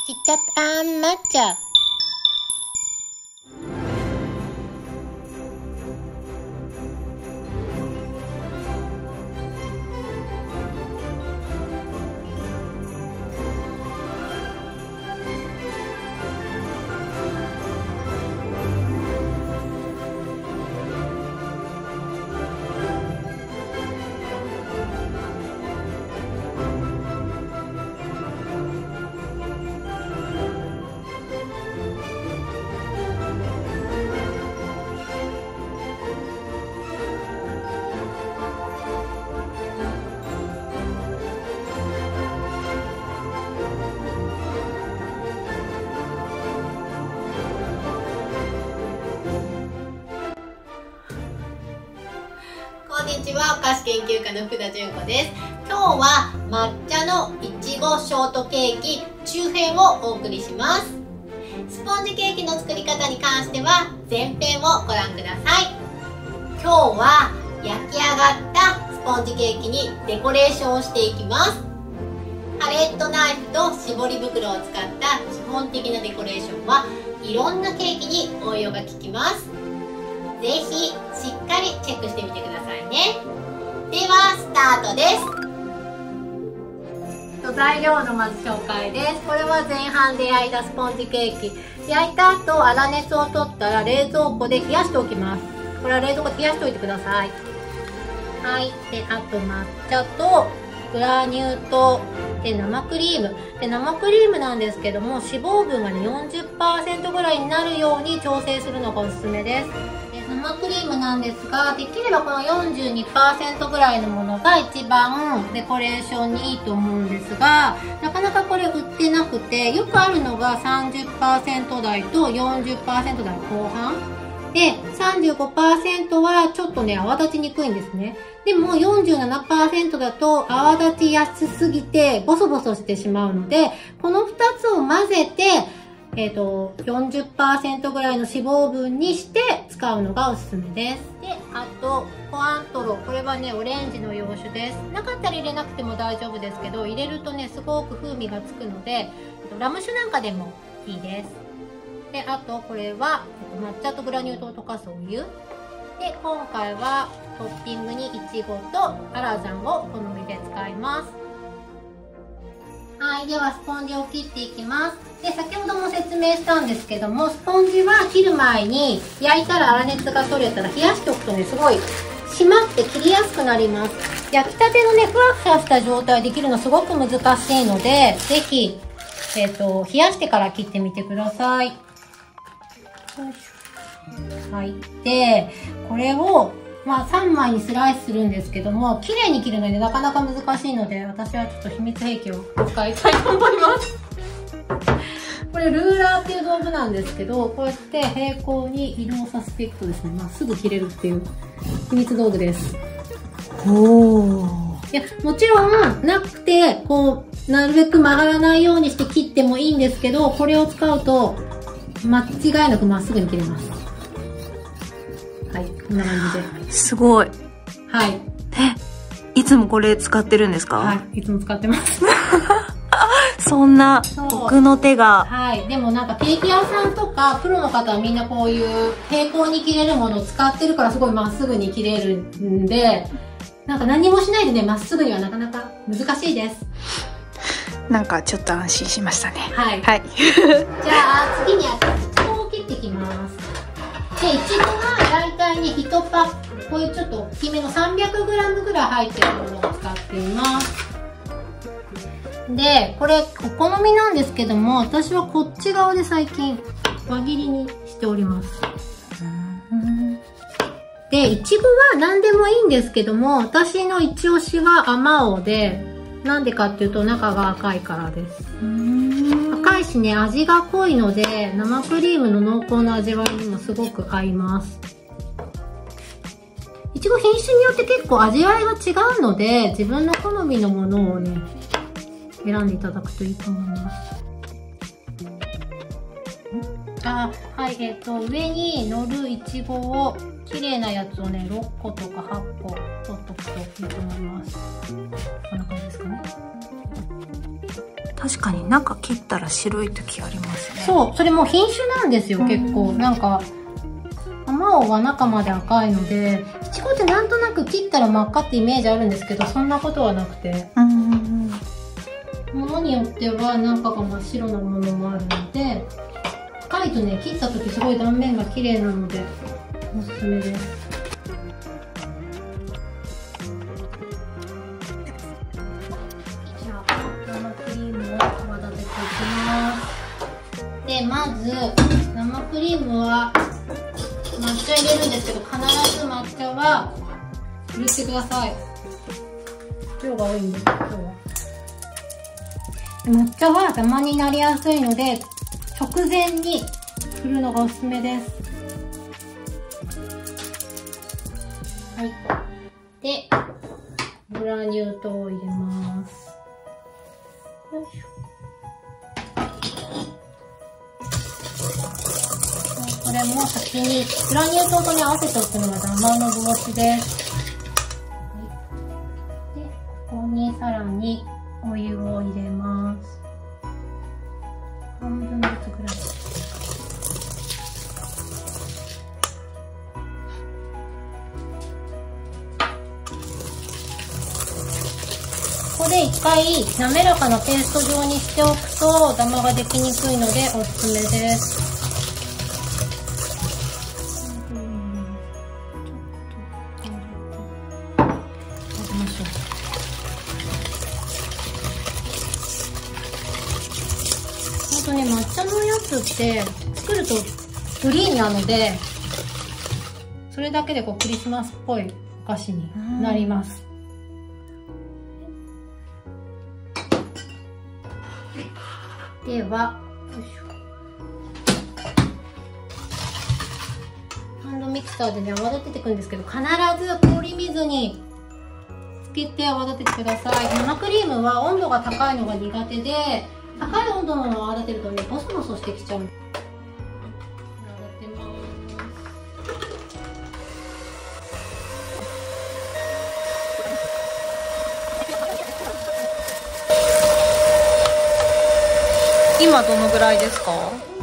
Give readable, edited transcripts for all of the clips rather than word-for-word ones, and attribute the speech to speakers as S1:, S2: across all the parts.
S1: ちっちゃあん抹茶。
S2: こんにちは、お菓子研究家の福田純子です。今日は抹茶のいちごショートケーキ中編をお送りします。スポンジケーキの作り方に関しては前編をご覧ください。今日は焼き上がったスポンジケーキにデコレーションをしていきます。パレットナイフと絞り袋を使った基本的なデコレーションはいろんなケーキに応用が効きます。ぜひしっかりチェックしてみてくださいね。ではスタートです。材料のまず紹介です。これは前半で焼いたスポンジケーキ。焼いた後粗熱を取ったら冷蔵庫で冷やしておきます。これは冷蔵庫で冷やしておいてください。はい。で、あと抹茶とグラニュー糖で生クリームで、生クリームなんですけども脂肪分がね 40% ぐらいになるように調整するのがおすすめです。生クリームなんですが、できればこの 42% ぐらいのものが一番デコレーションにいいと思うんですが、なかなかこれ売ってなくて、よくあるのが 30% 台と 40% 台後半で、35% はちょっとね泡立ちにくいんですね。でも 47% だと泡立ちやすすぎてボソボソしてしまうので、この2つを混ぜて40% ぐらいの脂肪分にして使うのがおすすめです。で、あと、コアントロ。これはね、オレンジの洋酒です。なかったら入れなくても大丈夫ですけど、入れるとね、すごく風味がつくので、ラム酒なんかでもいいです。で、あと、これは、抹茶とグラニュー糖を溶かすお湯。で、今回はトッピングにイチゴとアラザンをお好みで使います。はい、ではスポンジを切っていきます。で、先ほども説明したんですけども、スポンジは切る前に焼いたら粗熱が取れたら冷やしておくとね、すごい締まって切りやすくなります。焼きたてのね、ふわふわした状態で切るのすごく難しいので、ぜひ、冷やしてから切ってみてください。はい。で、これを、3枚にスライスするんですけども、綺麗に切るのになかなか難しいので、私はちょっと秘密兵器を使いたいと思います。これルーラーっていう道具なんですけど、こうやって平行に移動させていくとですね、すぐ切れるっていう秘密道具です。いや、もちろんなくて、なるべく曲がらないようにして切ってもいいんですけど、これを使うと間違いなくまっすぐに切れます。はい、こんな感じで。
S3: すごい。
S2: はい。
S3: いつもこれ使ってるんですか？
S2: はい、いつも使ってます。
S3: そんな奥の手が。
S2: はい。でもなんかケーキ屋さんとかプロの方はみんなこういう平行に切れるものを使ってるからすごいまっすぐに切れるんで、なんか何もしないでね、まっすぐにはなかなか難しいです。
S3: なんかちょっと安心しましたね。
S2: はい。
S3: はい。
S2: じゃあ次にいちごを切っていきます。で、いちごが大体ね、1パック、こういうちょっと大きめの 300g ぐらい入ってるものを使っています。で、これお好みなんですけども、私はこっち側で最近輪切りにしております。で、いちごは何でもいいんですけども、私の一押しはあまおうで、なんでかっていうと中が赤いからです。赤いしね、味が濃いので、生クリームの濃厚な味わいにもすごく合います。いちご品種によって結構味わいが違うので、自分の好みのものをね、選んでいただくといいと思います。はい、上に乗るいちごを、綺麗なやつをね、6個とか8個取っとくといいと思います。こんな感じですかね。
S3: 確かに中切ったら白い時ありますね。
S2: そう、それも品種なんですよ、結構。なんか、あまおうは中まで赤いので、いちごってなんとなく切ったら真っ赤ってイメージあるんですけど、そんなことはなくて。ものによっては中が真っ白なものもあるので、赤いとね、切った時すごい断面が綺麗なので、おすすめです。じゃあ、生クリームを泡立てていきます。で、まず、生クリームは、抹茶入れるんですけど、必ず抹茶は入れてください。量が多いんです、今日は。抹茶はダマになりやすいので、直前に振るのがおすすめです。はい。で、グラニュー糖を入れます。よいしょ。これも先にグラニュー糖とに合わせておくのがダマの防止です。で、ここにさらにお湯を入れます。半分ずつぐらい。ここで一回滑らかなペースト状にしておくとダマができにくいのでおすすめです。抹茶のやつって作るとグリーンなので、それだけでこうクリスマスっぽいお菓子になります。では、よいしょ。ハンドミキサーでね、泡立てていくんですけど、必ず氷水につけて泡立ててください。生クリームは温度が高いのが苦手で、高い温度のまま泡立てるとね、ボソボソしてきちゃう。泡立てます。
S3: 今どのぐらいですか？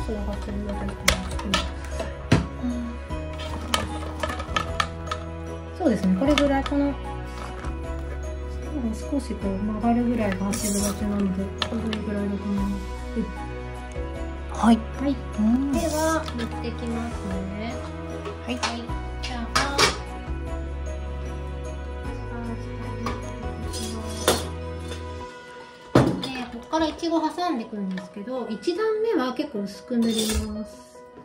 S2: そうですね、これぐらい、この少しこう曲がるぐらいが走るがちなので、これぐらいだと思います。
S3: はい。
S2: はい。では、塗っていきますね。はい。はい。じゃあ、で、ここからいちご挟んでいくんですけど、1段目は結構薄く塗ります。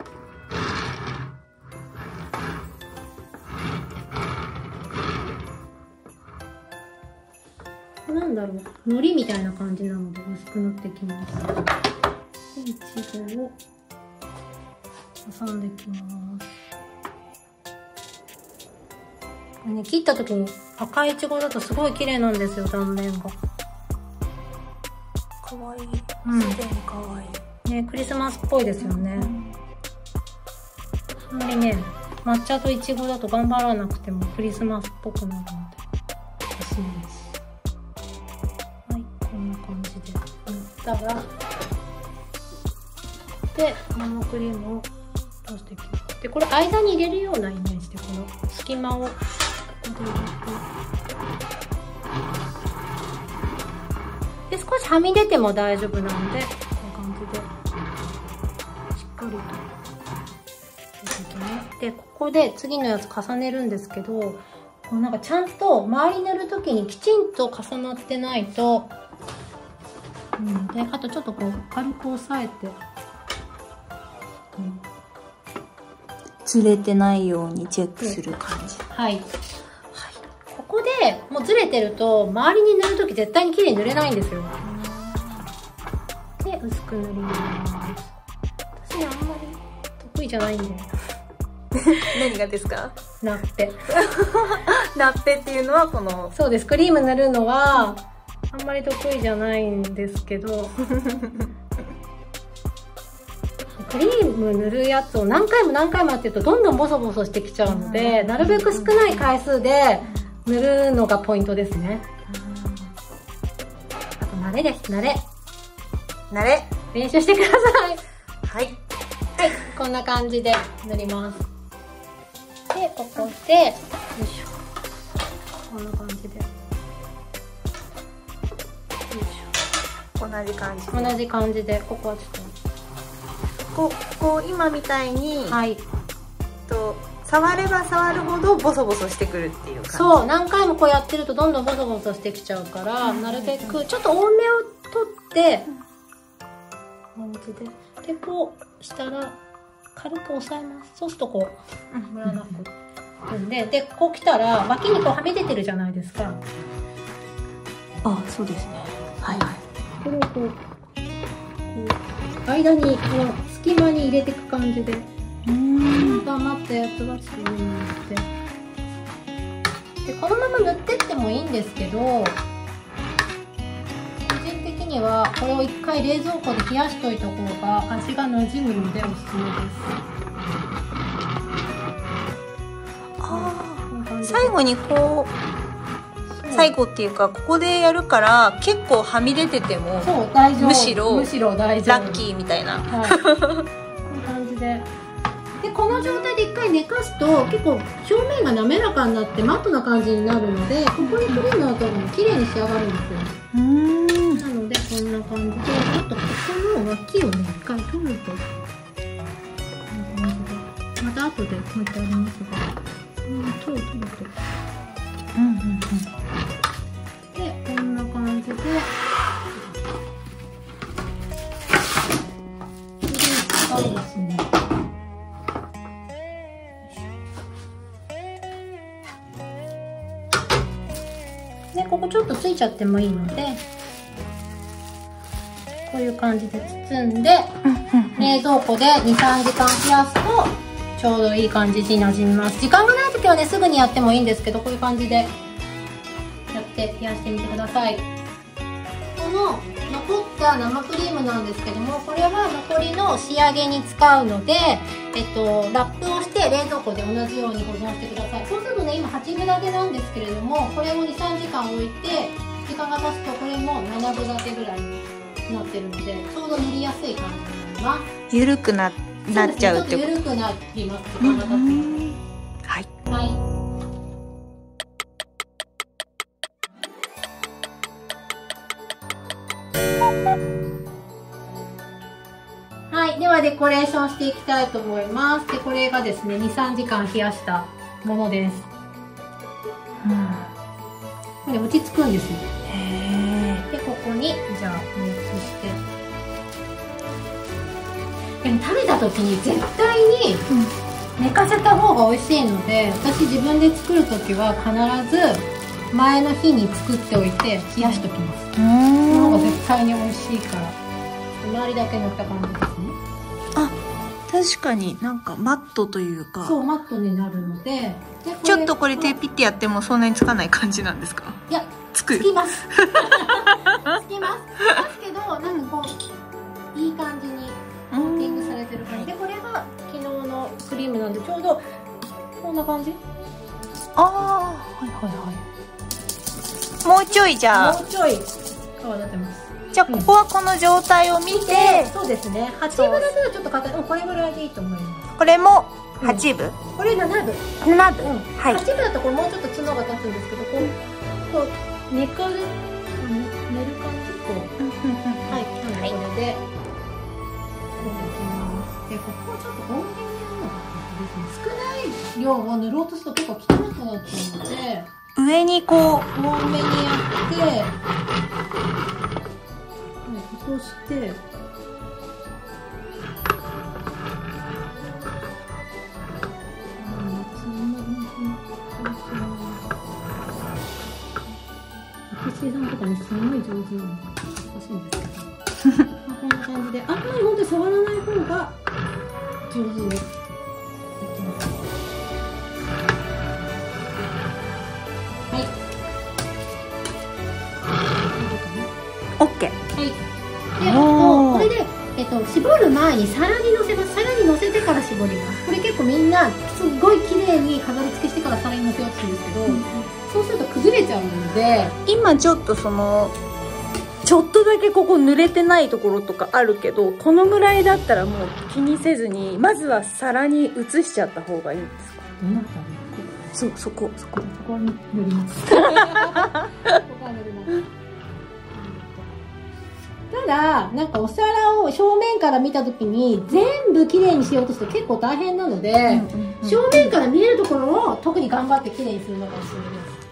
S2: なんだろう、海苔みたいな感じなので薄く塗っていきます。で、いちごを挟んでいきます。これね、切った時に赤いいちごだとすごい綺麗なんですよ、断面が。
S3: かわいい。
S2: うん。
S3: すでにかわいい。
S2: ね、クリスマスっぽいですよね。あんまりね、抹茶といちごだと頑張らなくてもクリスマスっぽくなるので、おすすめです。こんな感じで塗ったら、で、生クリームを通していきます。で、これ間に入れるようなイメージで、この隙間をここで入れて、で、少しはみ出ても大丈夫なので、こんな感じでしっかりと入れていきます。で、ここで次のやつ重ねるんですけど、こうなんかちゃんと周り塗るときにきちんと重なってないと、で、あとちょっとこう軽く押さえて、
S3: ずれてないようにチェックする感じ。
S2: はい。ここでもうずれてると周りに塗るとき絶対に綺麗に塗れないんですよ。で、薄く塗ります。私あんまり得意じゃないんで。
S3: 何がですか？
S2: ナッペ。
S3: ナッペっていうのはこの、
S2: そうです。クリーム塗るのはあんまり得意じゃないんですけど、クリーム塗るやつを何回も何回もやってるとどんどんボソボソしてきちゃうので、なるべく少ない回数で塗るのがポイントですね。あと慣れです、慣れ。
S3: 慣れ。
S2: 練習してください。
S3: はい。
S2: はい、こんな感じで塗ります。で、ここで、よいしょ。こんな感じで。よいし
S3: 同じ感じで。
S2: ょ。同じ感じで、ここはちょっ
S3: こう今みたいに、
S2: と。はい。
S3: 触れば触るほどボソボソしてくるっていう感じ。
S2: そう、何回もこうやってるとどんどんボソボソしてきちゃうから、なるべくちょっと多めを取って、感じで。で、こうしたら、軽く押さえます。そうするとこう、ムラなく。で、こう来たら、脇にこうはみ出てるじゃないですか。
S3: あ、そうですね。はい。
S2: これをこう、間に、この隙間に入れていく感じで。余ったやつはちょっと上に塗って。で、このまま塗ってってもいいんですけど、個人的にはこれを一回冷蔵庫で冷やしといた方が味が馴染むのでおすすめです。
S3: 最後にこう、最後っていうかここでやるから結構はみ出てても
S2: そう大丈夫、
S3: むしろ
S2: 大丈夫、
S3: ラッキーみたいな、
S2: はい、こんな感じで。で、この状態で一回寝かすと結構表面が滑らかになってマットな感じになるので、ここにクリームの後も綺麗に仕上がるんですよ。なのでこんな感じで、あとここの脇をね一回取ると、こんな感じで、また後で置いてありますが、取ると、でこんな感じで。そうですね。で、ここちょっとついちゃってもいいので、こういう感じで包んで、冷蔵庫で 2,3 時間冷やすとちょうどいい感じになじみます。時間がない時はね、すぐにやってもいいんですけど、こういう感じでやって冷やしてみてください。この残った生クリームなんですけども、これは残りの仕上げに使うので、ラップをして冷蔵庫で同じように保存してください。そうするとね、今8分立てなんですけれども、これを 2,3 時間置いて時間が経つとこれも7分立てぐらいになってるので、ちょうど塗りやすい感じになります。
S3: 緩くなっちゃうってこと。
S2: ちょっと緩くなります。時間が経つので。
S3: はい。
S2: はい。はい、ではデコレーションしていきたいと思います。で、これがですね、2、3時間冷やしたものです。これ落ち着くんですよ。で、ここに、じゃあ、熱して。でも食べた時に絶対に寝かせた方が美味しいので、私自分で作る時は必ず前の日に作っておいて冷やしときます。その方が絶対に美味しいから。周りだけ塗った感じですね。
S3: あ、確かになんかマットというか。
S2: そう、マットになるので。
S3: ちょっとこれ手ピッてやってもそんなにつかない感じなんですか？
S2: いや、
S3: つ
S2: きます。つきます。ですけど、なんかこう、いい感じにコーティングされてる感じで、これが昨日のクリームなんで、ちょうどこんな感じ。
S3: ああ、はいはいはい。もうちょいじゃあ。
S2: もうちょい泡立てます。
S3: じゃあここはこの状態を見て、
S2: そうですね。8分だとちょっと硬い。これぐらいでいいと思います。
S3: これも8分？
S2: これ7分。
S3: 7分。はい。
S2: 8分だとこれもうちょっと角が立つんですけど、こう寝かる寝る感じこう。はい。これで。で、ここはちょっと多めにやるのがですね。少ない量を塗ろうとすると結構汚くなっちゃうので、
S3: 上にこう
S2: 多めにやって。そして、生産とかね、すごい上手なので難しいんですけどこんな感じで、あんまり本当に触らない方が上手にできます。はい、
S3: OK。
S2: はい。で、これで、絞る前に皿にのせます。皿にのせてから絞ります。これ結構みんなすごい綺麗に飾り付けしてから皿にのせようとするんですけど、そうすると崩れちゃうので、
S3: 今ちょっとそのちょっとだけここ濡れてないところとかあるけど、このぐらいだったらもう気にせずに、まずは皿に移しちゃった方がいいんですか？
S2: どなた
S3: そこ
S2: そこに塗ります。そこは塗ります。ただなんかお皿を正面から見たときに全部きれいにしようとすると結構大変なので、正面から見えるところを特に頑張ってきれいにするのがおすすめ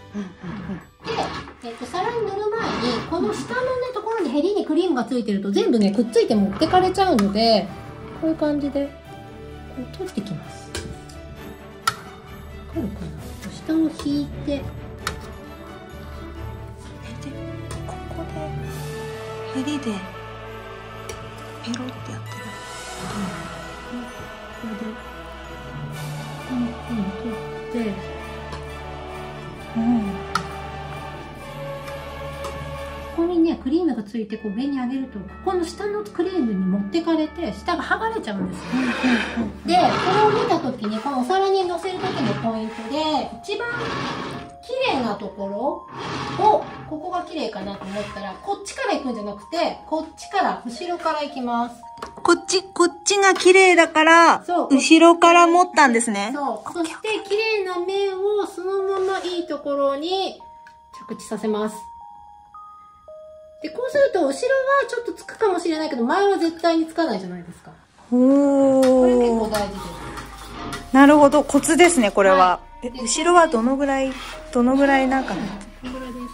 S2: です。で、皿に塗る前にこの下のねところにヘリにクリームがついてると全部ねくっついて持ってかれちゃうので、こういう感じでこう取ってきます。わかるかな？下を引いて、
S3: ここでヘリでペロってやってる。
S2: これでこの風に取って、ここにねクリームがついてこう上に上げると、ここの下のクリームに持ってかれて下が剥がれちゃうんですよ。で、これを見た時にこのお皿に乗せる時のポイントで、一番綺麗なところを、ここが綺麗かなと思ったらこっちから行くんじゃなくて、こっちから後ろから行きます。
S3: こっちが綺麗だから、後ろから持ったんですね。
S2: そう。そして綺麗な面をそのままいいところに着地させます。で、こうすると後ろはちょっとつくかもしれないけど、前は絶対につかないじゃないですか。これ結構大事です。
S3: なるほど、コツですね、これは。後ろはどのぐらいなんかな。
S2: このぐらいです。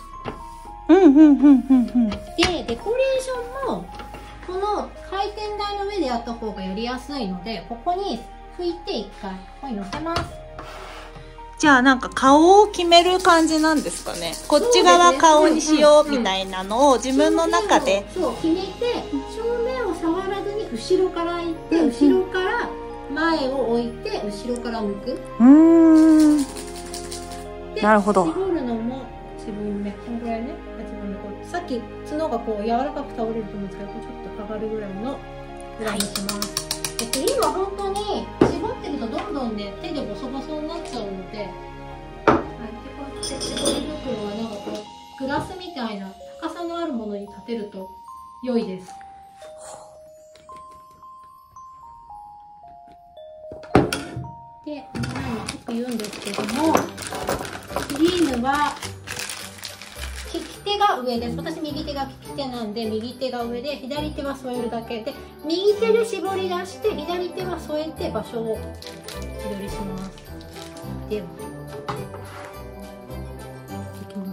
S2: で、デコレーションも、この回転台の上でやった方がやりやすいので、ここに拭いて一回、ここに乗せます。
S3: じゃあなんか顔を決める感じなんですかね。こっち側顔にしようみたいなのを自分の中で。
S2: そう、決めて、正面を触らずに後ろから行って、後ろから前を置いて、後ろから向く。
S3: なるほど。
S2: 絞るのも自分で、このぐらいね、自分でこう、さっき角がこう柔らかく倒れると思うんですけど、ちょっとかがるぐらいのぐらいにします。で、クリームは本当に絞ってるとどんどんね、手でボソボソになっちゃうので、はい、で、こうやって絞り袋はなんかこう、グラスみたいな高さのあるものに立てると良いです。で、前にちょっと言うんですけども、クリームは利き手が上です。私右手が利き手なんで右手が上で左手は添えるだけで、右手で絞り出して左手は添えて場所を自撮りします。ではできます。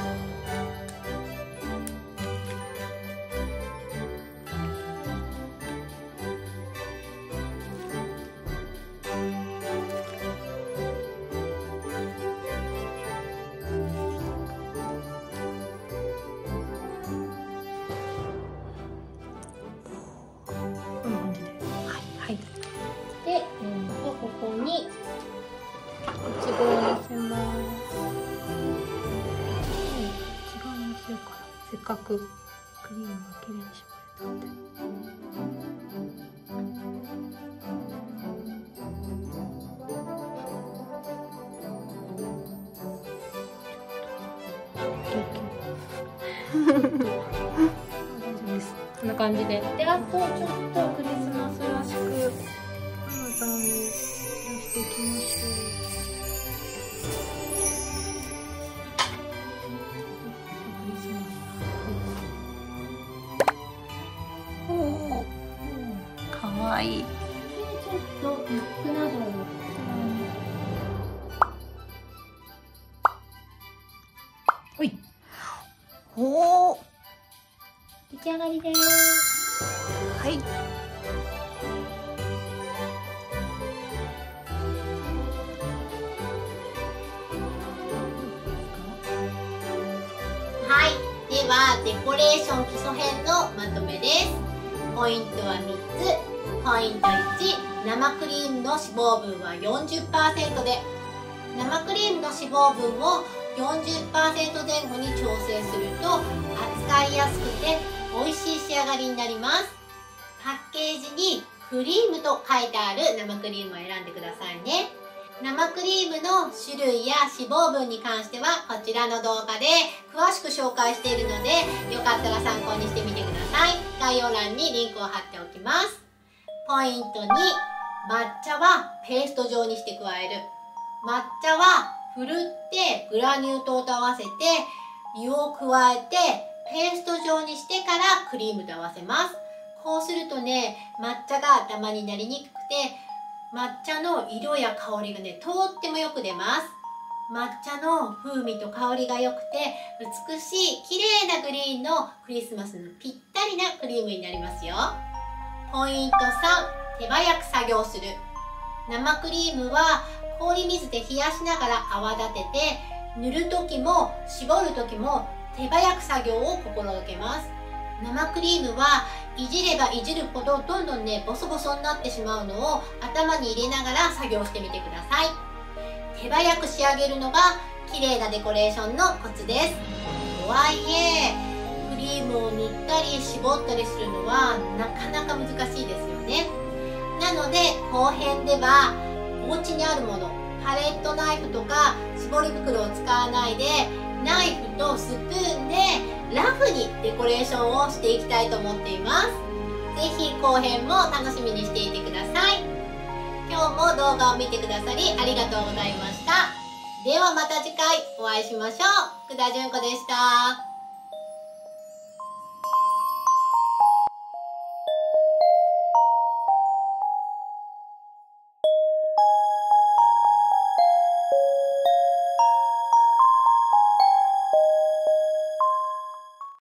S2: ここにいちごをのせます。いちごをのせようかな。せっかくクリームがきれいに絞れたんで。大丈夫です。こんな感じで。で、あとちょっとクリスマスらしくパーマザンをしていきましょう。
S3: かわいい。
S2: ちょっとナップなどをほい。
S3: おお。
S2: 出来上がりです。
S3: はい。
S1: はい、ではデコレーション基礎編のまとめです。ポイントは3つ。ポイント1、生クリームの脂肪分は 40% で、生クリームの脂肪分を 40% 前後に調整すると扱いやすくて美味しい仕上がりになります。パッケージにクリームと書いてある生クリームを選んでくださいね。 生クリームの種類や脂肪分に関してはこちらの動画で詳しく紹介しているので、よかったら参考にしてみてください。概要欄にリンクを貼っておきます。ポイント2、抹茶はペースト状にして加える。抹茶はふるってグラニュー糖と合わせて湯を加えてペースト状にしてからクリームと合わせます。こうするとね、抹茶がダマになりにくくて、抹茶の色や香りがね、とってもよく出ます。抹茶の風味と香りが良くて、美しい綺麗なグリーンのクリスマスのぴったりなクリームになりますよ。ポイント3、手早く作業する。生クリームは氷水で冷やしながら泡立てて、塗る時も絞る時も手早く作業を心がけます。生クリームはいじればいじるほどどんどんねボソボソになってしまうのを頭に入れながら作業してみてください。手早く仕上げるのが綺麗なデコレーションのコツです。とはいえクリームを塗ったり絞ったりするのはなかなか難しいですよね。なので後編ではお家にあるもの、パレットナイフとか絞り袋を使わないでナイフとスプーンでラフにデコレーションをしていきたいと思っています。ぜひ後編も楽しみにしていてください。今日も動画を見てくださりありがとうございました。ではまた次回お会いしましょう。福田純子でした。